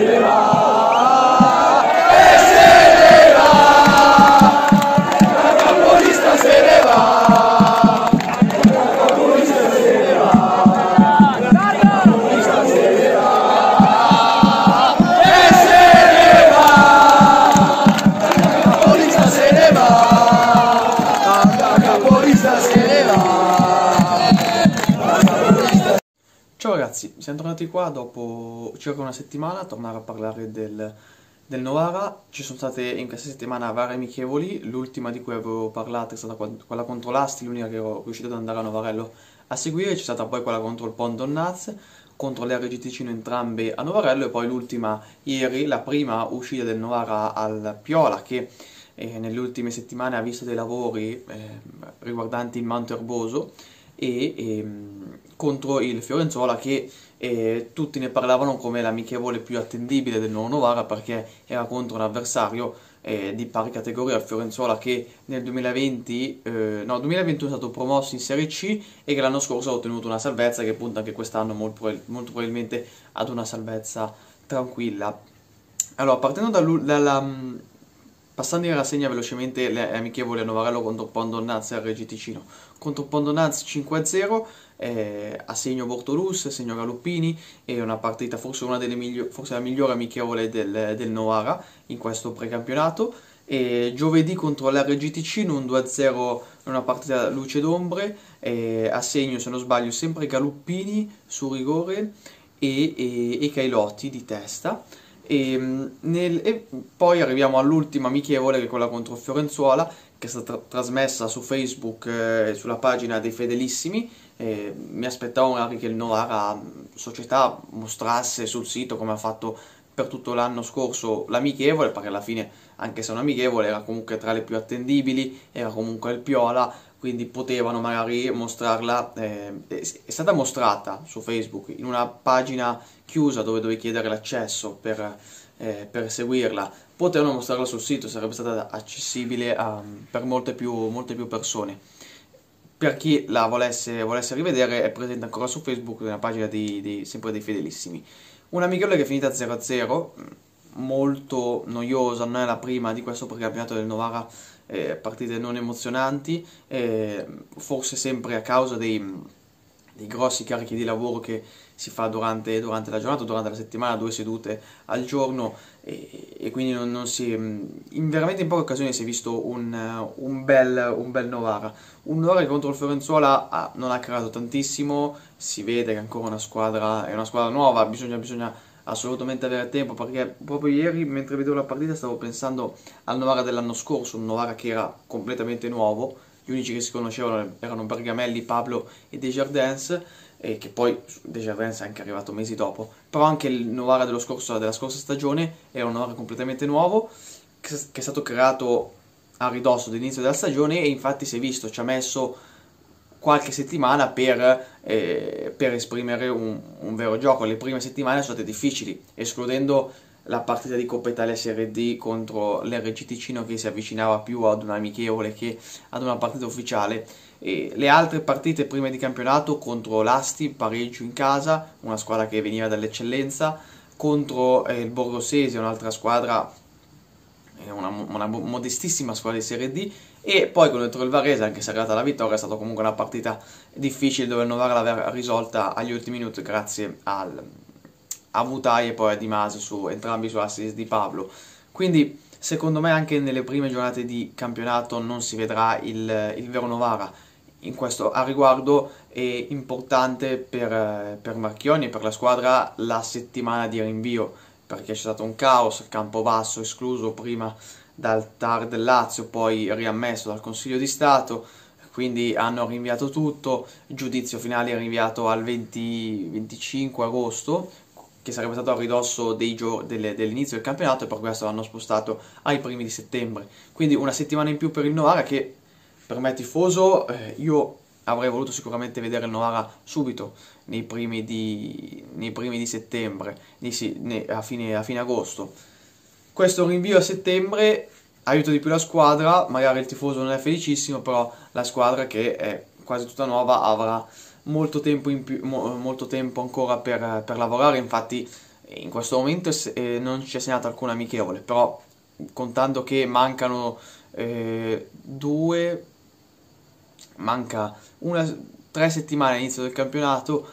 ne va, e se ne va, la capolista se ne va, la capolista se ne va, la capolista se ne va, e se ne va, la capolista se ne va, la capolista se ne va. Ciao ragazzi, siamo tornati qua dopo circa una settimana a tornare a parlare del Novara. Ci sono state in questa settimana varie amichevoli, l'ultima di cui avevo parlato è stata quella contro l'Asti, l'unica che ero riuscito ad andare a Novarello a seguire. C'è stata poi quella contro il Pondonnaz, contro l'RG Ticino, entrambe a Novarello, e poi l'ultima ieri, la prima uscita del Novara al Piola, che nelle ultime settimane ha visto dei lavori riguardanti il Manto Erboso, e contro il Fiorenzuola, che tutti ne parlavano come l'amichevole più attendibile del nuovo Novara, perché era contro un avversario di pari categoria, il Fiorenzuola, che nel 2021 è stato promosso in Serie C e che l'anno scorso ha ottenuto una salvezza, che punta anche quest'anno molto probabilmente ad una salvezza tranquilla. Allora, partendo passando in rassegna velocemente le amichevoli a Novarello contro Pondonnaz e RG Ticino. Contro Pondonnaz 5-0, a segno Bortolus, segno Galoppini, è una partita forse forse la migliore amichevole del Novara in questo precampionato. Giovedì contro l'RG Ticino un 2-0, una partita luce d'ombre, a segno, se non sbaglio, sempre Galoppini su rigore e Cailotti di testa. E poi arriviamo all'ultima amichevole, che è quella contro Fiorenzuola, che è stata trasmessa su Facebook sulla pagina dei Fedelissimi. Mi aspettavo magari che il Novara Società mostrasse sul sito, come ha fatto per tutto l'anno scorso, l'amichevole, perché alla fine, anche se è un'amichevole, era comunque tra le più attendibili, era comunque il Piola, quindi potevano magari mostrarla. È stata mostrata su Facebook in una pagina chiusa dove dovevi chiedere l'accesso per seguirla. Potevano mostrarla sul sito, sarebbe stata accessibile per molte più persone. Per chi la volesse rivedere, è presente ancora su Facebook nella pagina sempre dei Fedelissimi. Un'amichevole che è finita 0-0, molto noiosa, non è la prima di questo precampionato del Novara, partite non emozionanti, forse sempre a causa dei grossi carichi di lavoro che si fa durante la giornata, durante la settimana, 2 sedute al giorno, e quindi veramente in poche occasioni si è visto un bel Novara. Un Novara che contro il Fiorenzuola non ha creato tantissimo, si vede che è ancora è una squadra nuova, bisogna assolutamente avere tempo, perché proprio ieri, mentre vedevo la partita, stavo pensando al Novara dell'anno scorso, un Novara che era completamente nuovo. Gli unici che si conoscevano erano Bergamelli, Pablo e Desjardins, e che poi Desjardins è anche arrivato mesi dopo. Però anche il Novara della scorsa stagione era un Novara completamente nuovo, che è stato creato a ridosso dell'inizio della stagione, e infatti si è visto, ci ha messo qualche settimana per esprimere un vero gioco. Le prime settimane sono state difficili, escludendo la partita di Coppa Italia Serie D contro l'RG Ticino, che si avvicinava più ad un amichevole che ad una partita ufficiale. E le altre partite prime di campionato, contro l'Asti, pareggio in casa, una squadra che veniva dall'eccellenza, contro il Borgosesia, un'altra squadra, una modestissima squadra di Serie D, e poi contro il Varese, anche se è arrivata la vittoria, è stata comunque una partita difficile, dove il Novara l'aveva risolta agli ultimi minuti grazie a Vutai e poi a Di Masi, entrambi su assist di Pablo. Quindi secondo me anche nelle prime giornate di campionato non si vedrà il vero Novara. In questo, a riguardo, è importante per Marchionni e per la squadra la settimana di rinvio, perché c'è stato un caos, Campobasso escluso prima dal TAR del Lazio, poi riammesso dal Consiglio di Stato, quindi hanno rinviato tutto. Il giudizio finale è rinviato al 25 agosto, che sarebbe stato a ridosso dell'inizio del campionato, e per questo l'hanno spostato ai primi di settembre. Quindi una settimana in più per il Novara, che per me tifoso, io avrei voluto sicuramente vedere il Novara subito, nei primi di settembre, a fine agosto. Questo rinvio a settembre aiuta di più la squadra, magari il tifoso non è felicissimo, però la squadra, che è quasi tutta nuova, avrà molto tempo ancora per lavorare. Infatti in questo momento non ci è segnato alcun amichevole, però contando che mancano manca 3 settimane all'inizio del campionato,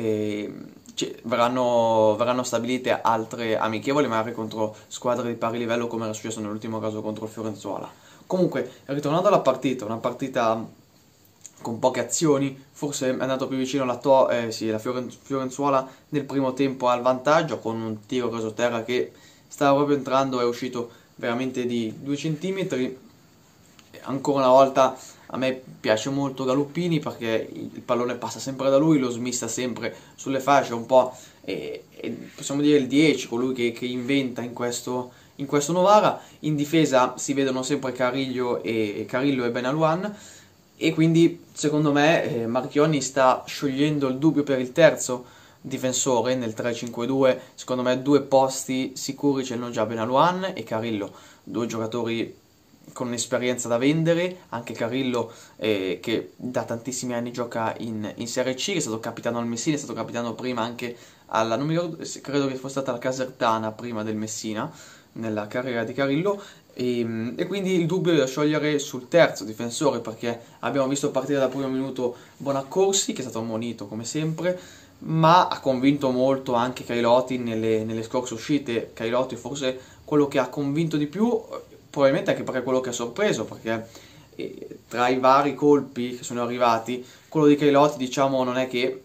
verranno stabilite altre amichevoli, magari contro squadre di pari livello, come era successo nell'ultimo caso contro il Fiorenzuola. Comunque, ritornando alla partita, una partita con poche azioni, forse è andato più vicino la Fiorenzuola nel primo tempo al vantaggio, con un tiro rasoterra che stava proprio entrando, è uscito veramente di 2 centimetri. Ancora una volta a me piace molto Galuppini, perché il pallone passa sempre da lui, lo smista sempre sulle fasce, un po' possiamo dire il 10, colui che inventa in questo Novara. In difesa si vedono sempre Carillo e Benaluan, e quindi secondo me Marchionni sta sciogliendo il dubbio per il terzo difensore nel 3-5-2. Secondo me 2 posti sicuri ce l'hanno già Benaluan e Carillo, 2 giocatori con un'esperienza da vendere. Anche Carillo, che da tantissimi anni gioca in Serie C, che è stato capitano al Messina, è stato capitano prima anche non mi ricordo, credo che fosse stata la Casertana prima del Messina nella carriera di Carillo, e quindi il dubbio è da sciogliere sul terzo difensore, perché abbiamo visto partire dal primo minuto Bonaccorsi, che è stato ammonito come sempre, ma ha convinto molto anche Cailoti nelle scorse uscite. Cailoti forse quello che ha convinto di più, probabilmente anche perché è quello che ha sorpreso, perché tra i vari colpi che sono arrivati, quello di Cailoti, diciamo, non è che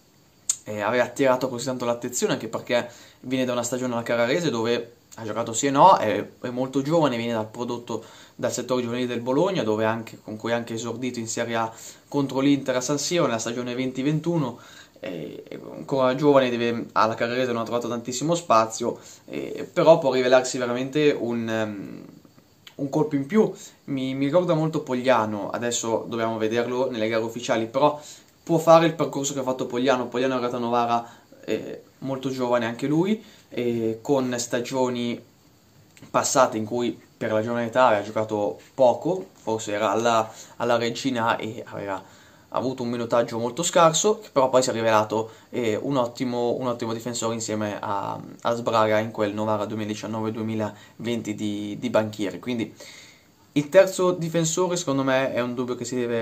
aveva attirato così tanto l'attenzione, anche perché viene da una stagione alla Carrarese dove ha giocato sì e no, è molto giovane, viene dal settore giovanile del Bologna, con cui ha anche esordito in Serie A contro l'Inter a San Siro nella stagione 2021. È ancora giovane, alla Carrarese non ha trovato tantissimo spazio, però può rivelarsi veramente un colpo in più. Mi ricorda molto Pogliano, adesso dobbiamo vederlo nelle gare ufficiali, però può fare il percorso che ha fatto Pogliano. Pogliano è arrivato a Novara molto giovane anche lui, con stagioni passate in cui per la giovane età aveva giocato poco, forse era alla Regina e aveva avuto un minutaggio molto scarso, però poi si è rivelato un ottimo difensore insieme a Sbraga in quel Novara 2019-2020 di Banchieri. Quindi il terzo difensore secondo me è un dubbio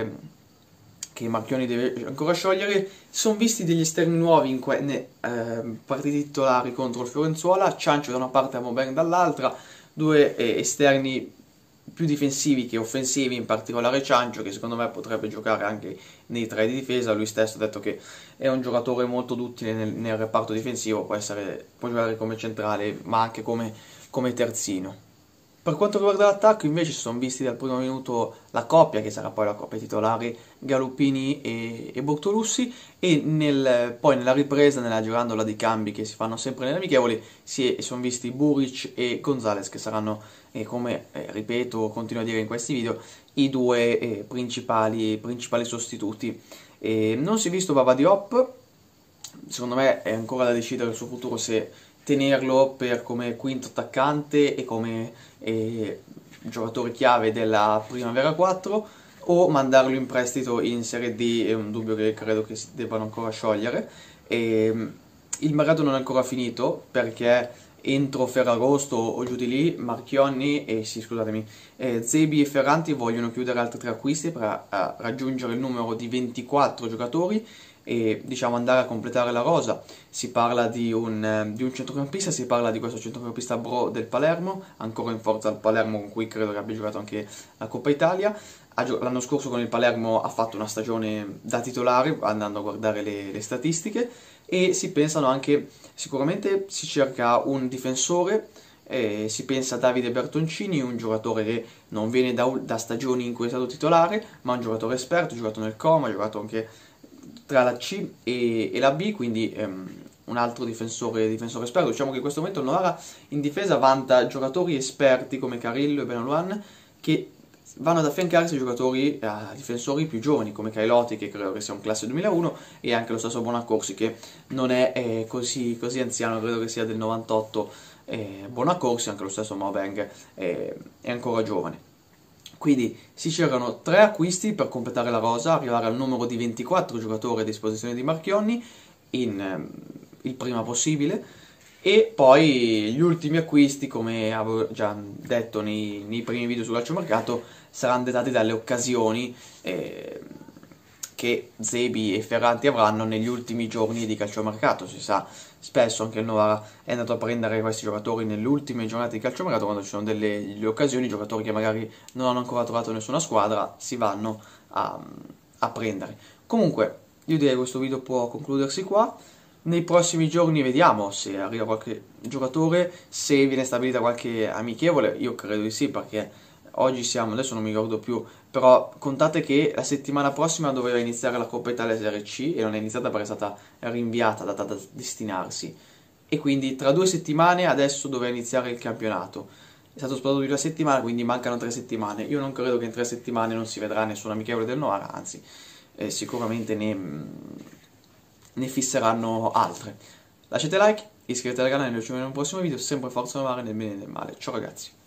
che Marchionni deve ancora sciogliere. Si sono visti degli esterni nuovi in partite titolari contro il Fiorenzuola, Ciancio da una parte e Amoben dall'altra, 2 esterni più difensivi che offensivi, in particolare Ciancio, che secondo me potrebbe giocare anche nei 3 di difesa. Lui stesso ha detto che è un giocatore molto duttile nel reparto difensivo, può giocare come centrale ma anche come terzino. Per quanto riguarda l'attacco, invece, si sono visti dal primo minuto la coppia, che sarà poi la coppia titolare, Galuppini e Bortolussi, e poi nella ripresa, nella girandola di cambi che si fanno sempre nelle amichevoli, si sono visti Buric e Gonzalez, che saranno, come ripeto, continuo a dire in questi video, i 2 principali sostituti. Non si è visto Baba Diop, secondo me è ancora da decidere il suo futuro, se tenerlo come quinto attaccante e come giocatore chiave della Primavera 4, o mandarlo in prestito in Serie D. È un dubbio che credo che si debbano ancora sciogliere. Il mercato non è ancora finito, perché entro Ferragosto o giù di lì Zebi e Ferranti vogliono chiudere altri 3 acquisti per raggiungere il numero di 24 giocatori e, diciamo, andare a completare la rosa. Si parla di un centrocampista, si parla di questo centrocampista Bro del Palermo, ancora in forza al Palermo, con cui credo che abbia giocato anche la Coppa Italia. L'anno scorso con il Palermo ha fatto una stagione da titolare, andando a guardare le statistiche, e si pensano anche, sicuramente si cerca un difensore, si pensa a Davide Bertoncini, un giocatore che non viene da stagioni in cui è stato titolare, ma un giocatore esperto, ha giocato nel Como, ha giocato anche tra la C e la B, quindi un altro difensore esperto. Diciamo che in questo momento il Novara in difesa vanta giocatori esperti come Carillo e Benaluan, che vanno ad affiancarsi a difensori più giovani come Cailoti, che credo che sia un classe 2001, e anche lo stesso Bonaccorsi, che non è così anziano, credo che sia del 98. Bonaccorsi, anche lo stesso Mobeng è ancora giovane. Quindi si cercano 3 acquisti per completare la rosa, arrivare al numero di 24 giocatori a disposizione di Marchionni il prima possibile, E poi gli ultimi acquisti, come avevo già detto nei primi video sul calciomercato, saranno dettati dalle occasioni che Zebi e Ferranti avranno negli ultimi giorni di calciomercato. Si sa, spesso anche il Novara è andato a prendere questi giocatori nelle ultime giornate di calciomercato, quando ci sono delle occasioni, giocatori che magari non hanno ancora trovato nessuna squadra, si vanno a prendere. Comunque, io direi che questo video può concludersi qua. Nei prossimi giorni vediamo se arriva qualche giocatore, se viene stabilita qualche amichevole. Io credo di sì, perché oggi siamo, adesso non mi ricordo più, però contate che la settimana prossima doveva iniziare la Coppa Italia Serie C e non è iniziata perché è stata rinviata, data da destinarsi, e quindi tra 2 settimane adesso doveva iniziare il campionato. È stato spostato di 1 settimana, quindi mancano 3 settimane. Io non credo che in 3 settimane non si vedrà nessun amichevole del Novara, anzi sicuramente ne fisseranno altre. Lasciate like, iscrivetevi al canale e ci vediamo in un prossimo video. Sempre Forza Novara, nel bene e nel male. Ciao ragazzi.